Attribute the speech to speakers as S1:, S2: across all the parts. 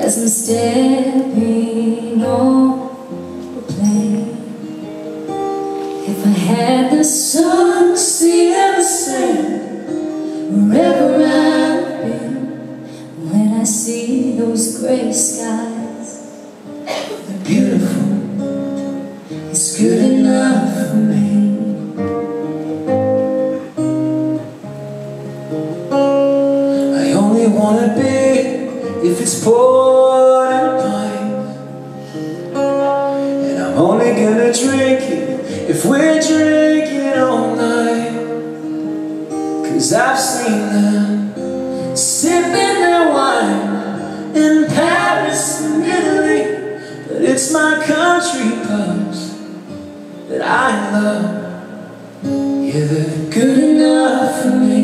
S1: as I'm stepping on the plane. If I had the sun, the sea and the sand, wherever I've been, when I see those gray skies, they're beautiful, it's good enough for me. I only wanna be if it's poured in a pint, and I'm only gonna drink it if we're drinking all night. 'Cause I've seen them sipping their wine in Paris and Italy, but it's my country pubs that I love. Yeah, they're good enough for me.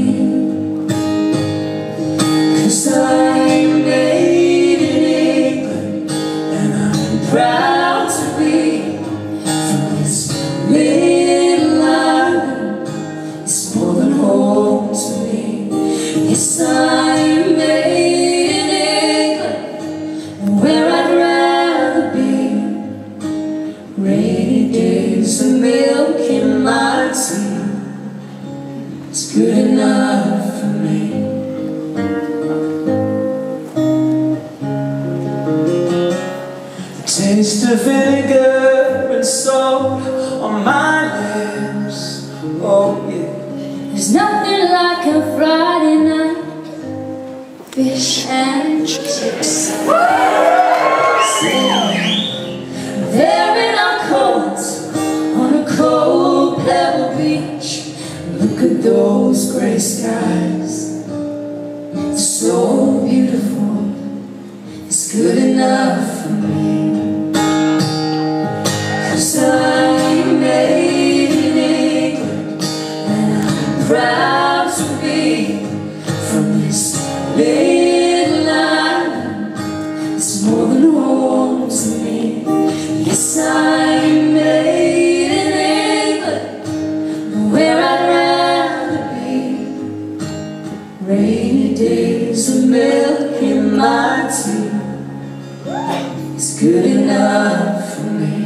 S1: 'Cause I'm made in England, and I'm proud to be from this little island. It's more than home to me. Yes, I'm made in England, and where I'd rather be. Rainy days and milk in my tea, it's good enough for me. Taste of vinegar and salt on my lips, oh yeah. There's nothing like a Friday night, fish and chips. There in our coats on a cold pebble beach, look at those gray skies, it's so beautiful, it's good enough for me. I'm made in England, and I'm proud to be from this little island. It's more than home to me. Yes, I'm made in England, where I'd rather be. Rainy days and milk in my tea, it's good enough for me.